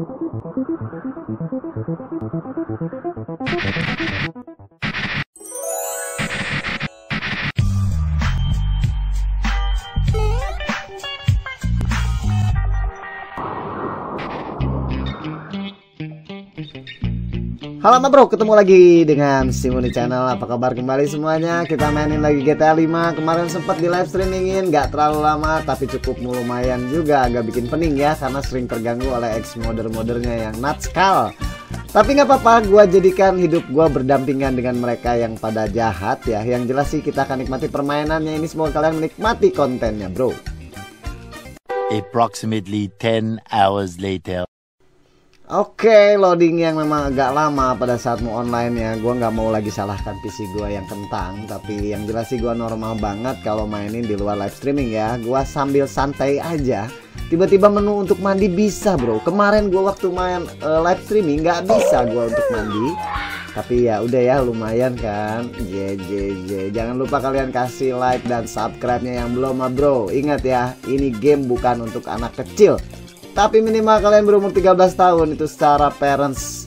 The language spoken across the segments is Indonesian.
Halo bro, ketemu lagi dengan Simuni Channel. Apa kabar kembali semuanya? Kita mainin lagi GTA 5. Kemarin sempat di live streamingin, gak terlalu lama tapi cukup lumayan juga. Agak bikin pening ya, karena sering terganggu oleh ex modder-moddernya yang natskal. Tapi nggak apa-apa, gua jadikan hidup gua berdampingan dengan mereka yang pada jahat ya. Yang jelas sih kita akan nikmati permainannya ini. Semoga kalian menikmati kontennya bro. Approximately 10 hours later. Oke, loading yang memang agak lama pada saat mau online ya. Gua nggak mau lagi salahkan PC gua yang kentang, tapi yang jelas sih gua normal banget kalau mainin di luar live streaming ya. Gua sambil santai aja. Tiba-tiba menu untuk mandi bisa bro. Kemarin gua waktu main live streaming nggak bisa gua untuk mandi. Tapi ya udah ya, lumayan kan. Jangan lupa kalian kasih like dan subscribe-nya yang belum bro. Ingat ya, ini game bukan untuk anak kecil. Tapi minimal kalian berumur 13 tahun itu secara parents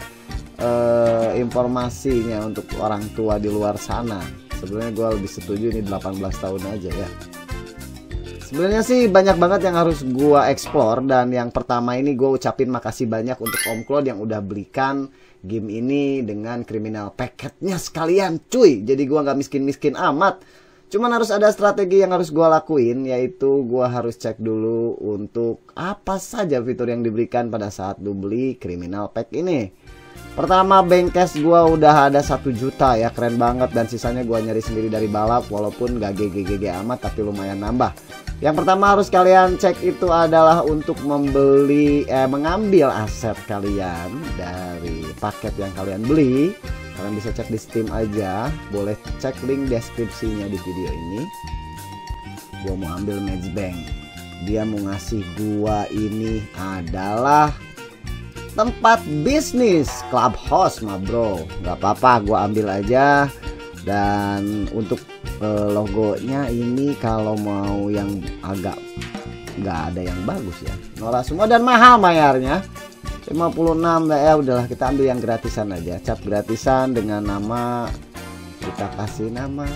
informasinya untuk orang tua di luar sana. Sebenarnya gue lebih setuju ini 18 tahun aja ya. Sebenarnya sih banyak banget yang harus gue explore. Dan yang pertama ini gue ucapin makasih banyak untuk Om Claude yang udah belikan game ini dengan criminal packetnya sekalian cuy. Jadi gue nggak miskin-miskin amat. Cuman harus ada strategi yang harus gue lakuin, yaitu gue harus cek dulu untuk apa saja fitur yang diberikan pada saat lu beli criminal pack ini. Pertama, bank cash gue udah ada 1 juta ya, keren banget. Dan sisanya gue nyari sendiri dari balap, walaupun gak GG amat tapi lumayan nambah. Yang pertama harus kalian cek itu adalah untuk mengambil aset kalian dari paket yang kalian beli. Kalian bisa cek di Steam aja, boleh cek link deskripsinya di video ini. Gua mau ambil Match Bank. Dia mau ngasih gua ini adalah tempat bisnis, clubhouse mah bro. Gak apa-apa, gua ambil aja. Dan untuk logonya ini kalau mau yang agak nggak ada yang bagus ya, norak semua dan mahal bayarnya. 56 ya, udahlah kita ambil yang gratisan aja. Cap gratisan dengan nama, kita kasih nama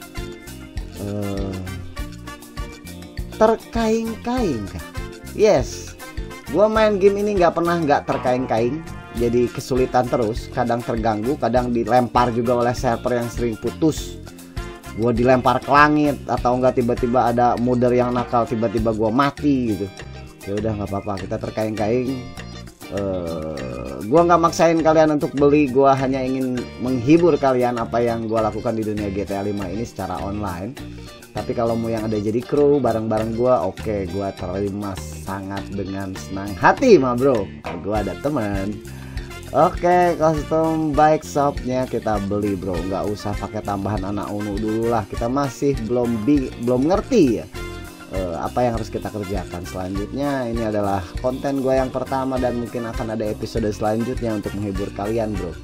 terkaing-kaing kah? Yes, gua main game ini nggak pernah nggak terkaing-kaing. Jadi kesulitan terus, kadang terganggu, kadang dilempar juga oleh server yang sering putus. Gua dilempar ke langit atau enggak tiba-tiba ada modder yang nakal, tiba-tiba gua mati gitu. Ya udah nggak apa-apa, kita terkaing-kaing. Gua nggak maksain kalian untuk beli, gua hanya ingin menghibur kalian apa yang gua lakukan di dunia GTA 5 ini secara online. Tapi kalau mau yang ada jadi kru bareng-bareng gua, oke, gua terima sangat dengan senang hati mah bro. Gua ada teman. Oke, custom bike shopnya kita beli bro, nggak usah pakai tambahan anak unu dulu lah. Kita masih belum ngerti ya apa yang harus kita kerjakan selanjutnya. Ini adalah konten gue yang pertama dan mungkin akan ada episode selanjutnya untuk menghibur kalian bro.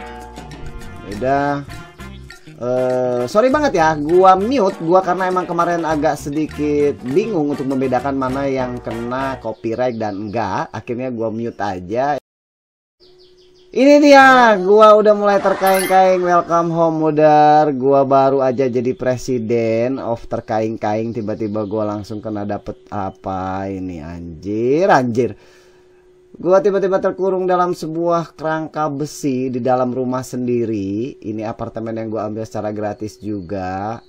Udah sorry banget ya gua mute karena emang kemarin agak sedikit bingung untuk membedakan mana yang kena copyright dan enggak. Akhirnya gua mute aja. Ini dia, gua udah mulai terkaing-kaing. Welcome home modder. Gua baru aja jadi presiden of terkaing-kaing, tiba-tiba gua langsung kena dapet apa ini, anjir. Gua tiba-tiba terkurung dalam sebuah kerangka besi di dalam rumah sendiri. Ini apartemen yang gua ambil secara gratis juga.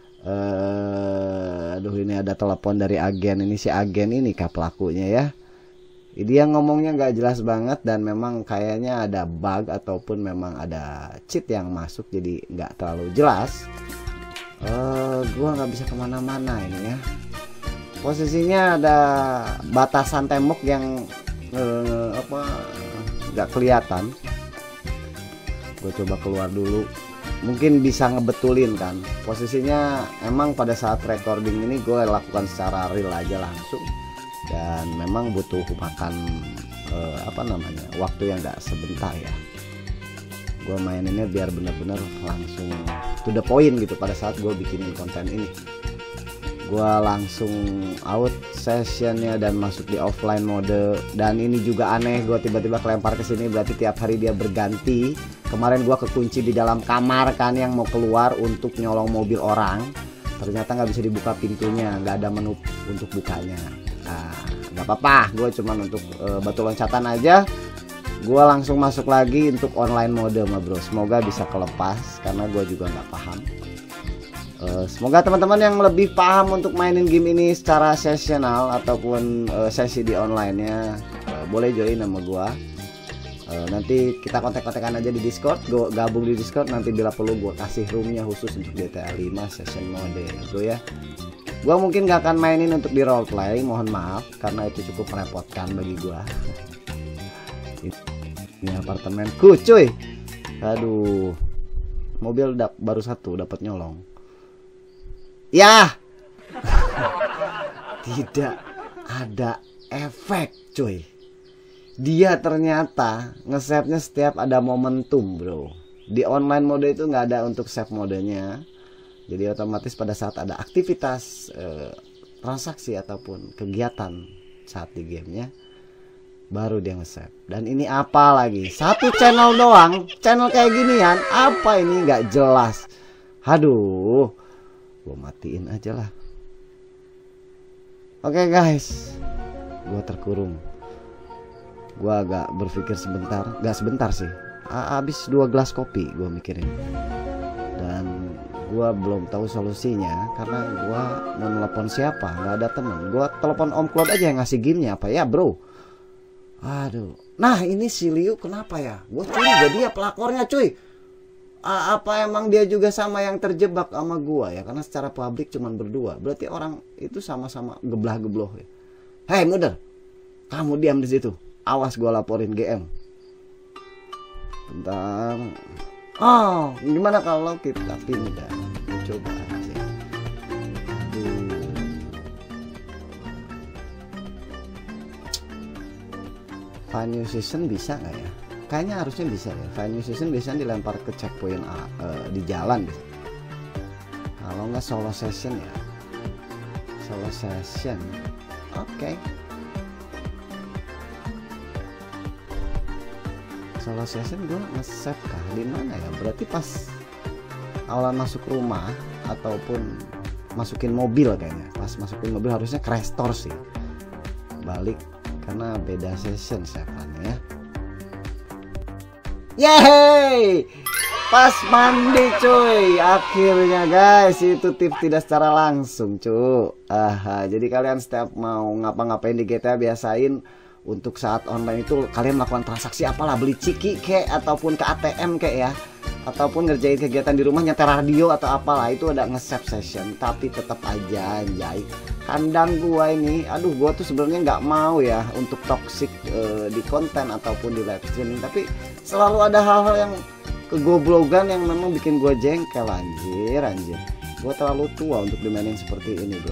Aduh, ini ada telepon dari agen. Ini si agen ini kah pelakunya ya. Dia ngomongnya nggak jelas banget dan memang kayaknya ada bug ataupun memang ada cheat yang masuk, jadi nggak terlalu jelas. Gua nggak bisa kemana-mana ini ya. Posisinya ada batasan tembok yang nggak kelihatan. Gue coba keluar dulu, mungkin bisa ngebetulin kan. Posisinya emang pada saat recording ini gue lakukan secara real aja langsung. Dan memang butuh makan waktu yang gak sebentar ya. Gue maininnya biar bener-bener langsung to the point gitu pada saat gue bikinin konten ini. gua langsung out sessionnya dan masuk di offline mode. Dan ini juga aneh, gua tiba-tiba kelempar ke sini, berarti tiap hari dia berganti. Kemarin gua kekunci di dalam kamar kan, yang mau keluar untuk nyolong mobil orang, ternyata nggak bisa dibuka pintunya, nggak ada menu untuk bukanya. Nah, nggak apa-apa, gue cuman untuk batu loncatan aja. Gue langsung masuk lagi untuk online mode mah bro. Semoga bisa kelepas karena gue juga nggak paham. Semoga teman-teman yang lebih paham untuk mainin game ini secara sesional ataupun sesi di online-nya boleh join sama gue. Nanti kita kontak-kontakan aja di Discord. Gue gabung di Discord, nanti bila perlu gue kasih roomnya khusus untuk GTA 5 session mode bro ya. Gue mungkin gak akan mainin untuk di roleplay, mohon maaf karena itu cukup merepotkan bagi gue. Ini apartemenku cuy. Aduh, mobil baru satu dapat nyolong. Ya, tidak ada efek cuy. Dia ternyata nge-save-nya setiap ada momentum bro. Di online mode itu nggak ada untuk save modenya. Jadi otomatis pada saat ada aktivitas transaksi ataupun kegiatan saat di gamenya, baru dia nge-save. Dan ini apa lagi? Satu channel doang, channel kayak ginian. Apa ini nggak jelas? Aduh, gue matiin aja lah. Oke guys, gue terkurung. Gue agak berpikir sebentar, gak sebentar sih. Habis 2 gelas kopi gue mikirin. Dan gue belum tahu solusinya karena gue mau telepon siapa, nggak ada temen. Gue telepon Om Claude aja yang ngasih gamenya apa ya bro. Aduh, nah ini si Liu kenapa ya? Gue curiga dia pelakornya cuy. Apa emang dia juga sama yang terjebak sama gua ya? Karena secara publik cuman berdua. Berarti orang itu sama-sama geblah-gebloh ya. Hei Muder, kamu diam di situ. Awas gua laporin GM. Bentar. Oh, gimana kalau kita pindah? Coba aja. Aduh. Find new season bisa nggak ya? Kayaknya harusnya bisa ya. Find new season biasanya dilempar ke checkpoint di jalan bisa. Kalau nggak solo session ya. Solo session. Oke. Solo session gue nge-save kah? Di mana ya? Berarti pas awal masuk rumah ataupun masukin mobil kayaknya. Pas masukin mobil harusnya ke restore sih. Balik karena beda session save-annya ya. Yeay, pas mandi cuy. Akhirnya guys, itu tips tidak secara langsung cuy. Jadi kalian setiap mau ngapa-ngapain di GTA biasain untuk saat online itu kalian melakukan transaksi apalah, beli ciki kek ataupun ke ATM kek ya, ataupun ngerjain kegiatan di rumah, nyetel radio atau apalah, itu ada nge-save session. Tapi tetap aja anjay, kandang gua ini, aduh gua tuh sebenarnya nggak mau ya untuk toxic di konten ataupun di live streaming, tapi selalu ada hal-hal yang kegoblogan yang memang bikin gua jengkel anjir. Gua terlalu tua untuk dimainin seperti ini bro.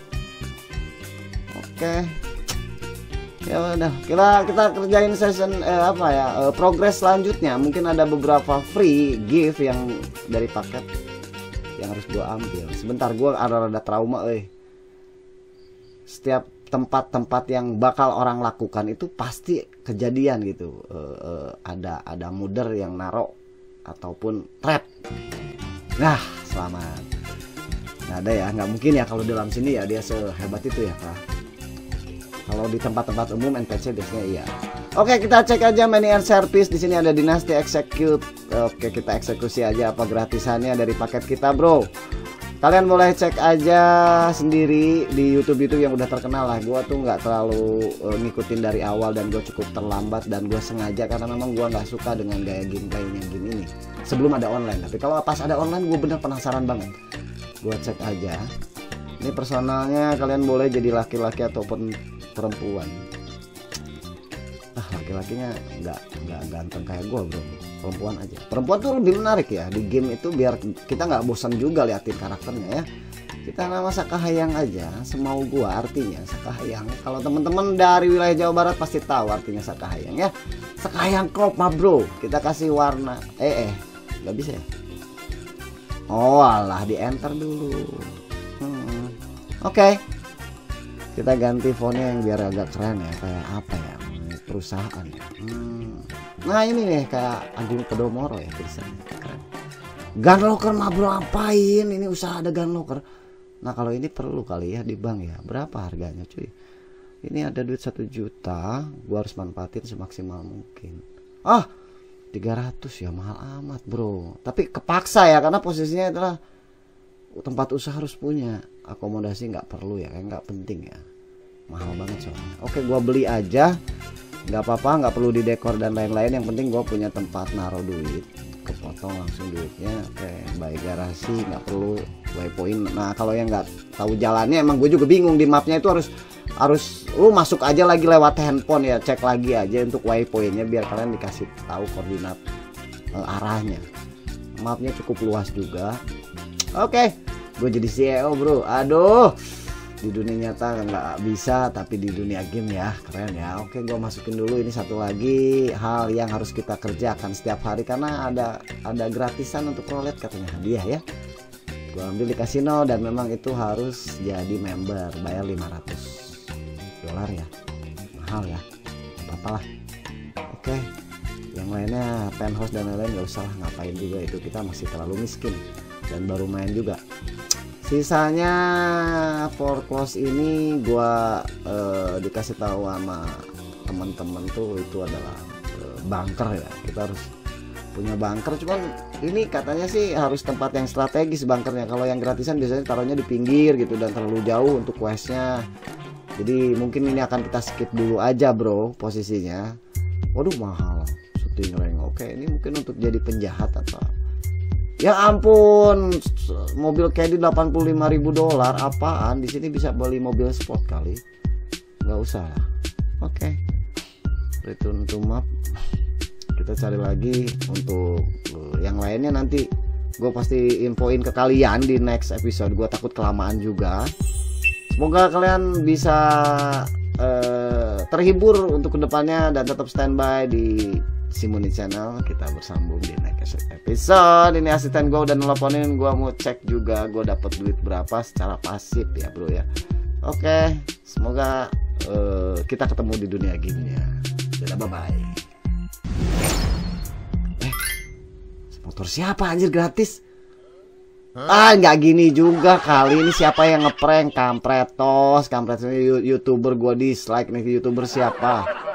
Oke. Ya udah, kita kerjain session progress selanjutnya. Mungkin ada beberapa free gift yang dari paket yang harus gua ambil. Sebentar, gua ada trauma Setiap tempat-tempat yang bakal orang lakukan itu pasti kejadian gitu. Ada muder yang narok ataupun trap. Nah, selamat. Nggak ada ya, nggak mungkin ya kalau dalam sini ya dia sehebat itu ya Kak. Kalau di tempat-tempat umum NPC biasanya iya. Oke, kita cek aja menu and service. Di sini ada Dynasty Execute. Oke, kita eksekusi aja apa gratisannya dari paket kita, bro. Kalian boleh cek aja sendiri di YouTube yang udah terkenal lah. Gua tuh nggak terlalu ngikutin dari awal dan gue cukup terlambat, dan gue sengaja karena memang gue nggak suka dengan gaya gameplay yang gini ini sebelum ada online. Tapi kalau pas ada online gue bener penasaran banget. Gue cek aja. Ini personalnya kalian boleh jadi laki-laki ataupun perempuan. Laki-lakinya nggak ganteng kayak gue bro, perempuan aja. Perempuan tuh lebih menarik ya di game itu, biar kita nggak bosan juga liatin karakternya ya. Kita nama Sakahayang aja, semau gua artinya Sakahayang. Kalau teman-teman dari wilayah Jawa Barat pasti tahu artinya Sakahayang ya. Sakahayang crop mah bro. Kita kasih warna nggak bisa ya. Oh alah, di enter dulu. Oke. Kita ganti fontnya yang biar agak keren ya, kayak apa ya? Perusahaan ya. Nah, ini nih kayak Agung Podomoro ya tulisannya. Keren. Gun locker mah bro, ngapain? Ini usaha ada gun locker. Nah, kalau ini perlu kali ya di bank ya. Berapa harganya, cuy? Ini ada duit 1 juta, gua harus manfaatin semaksimal mungkin. 300 ya, mahal amat bro. Tapi kepaksa ya, karena posisinya adalah tempat usaha harus punya. Akomodasi nggak perlu ya, kayak nggak penting ya. Mahal banget soalnya. Oke, gua beli aja. Nggak apa-apa, nggak perlu didekor dan lain-lain. Yang penting gua punya tempat naruh duit. Kepotong langsung duitnya. Oke, baik garasi, nggak perlu waypoint. Nah, kalau yang nggak tahu jalannya, emang gue juga bingung di mapnya itu harus lu masuk aja lagi lewat handphone ya, cek lagi aja untuk waypointnya biar kalian dikasih tahu koordinat arahnya. Mapnya cukup luas juga. Oke, gue jadi CEO bro. Aduh, di dunia nyata nggak bisa, tapi di dunia game ya keren ya. Oke, gue masukin dulu ini satu lagi hal yang harus kita kerjakan setiap hari karena ada gratisan untuk roulette katanya, hadiah ya. Gue ambil di kasino dan memang itu harus jadi member, bayar $500 ya, mahal ya, apa-apa lah. Oke, yang lainnya penthouse dan lain-lain nggak usah lah, ngapain juga itu, kita masih terlalu miskin dan baru main juga. Sisanya foreclose ini gua dikasih tahu sama teman-teman tuh itu adalah bunker ya, kita harus punya bunker. Cuman ini katanya sih harus tempat yang strategis bunkernya. Kalau yang gratisan biasanya taruhnya di pinggir gitu dan terlalu jauh untuk questnya. Jadi mungkin ini akan kita skip dulu aja bro posisinya. Waduh mahal, shooting rank. Oke, ini mungkin untuk jadi penjahat atau ya ampun, mobil caddy $85.000, apaan? Di sini bisa beli mobil sport kali, nggak usah lah. Oke, return to map. Kita cari lagi untuk yang lainnya, nanti gue pasti infoin ke kalian di next episode. Gue takut kelamaan juga. Semoga kalian bisa terhibur untuk kedepannya dan tetap standby di Simuni Channel. Kita bersambung di next episode. Ini asisten gue udah nelponin, gue mau cek juga gue dapat duit berapa secara pasif ya bro ya. Oke, semoga kita ketemu di dunia gamenya. Dadah, bye bye. Motor siapa anjir gratis? Nggak gini juga kali. Ini siapa yang ngeprank? Kampret YouTuber, gue dislike nih. YouTuber siapa?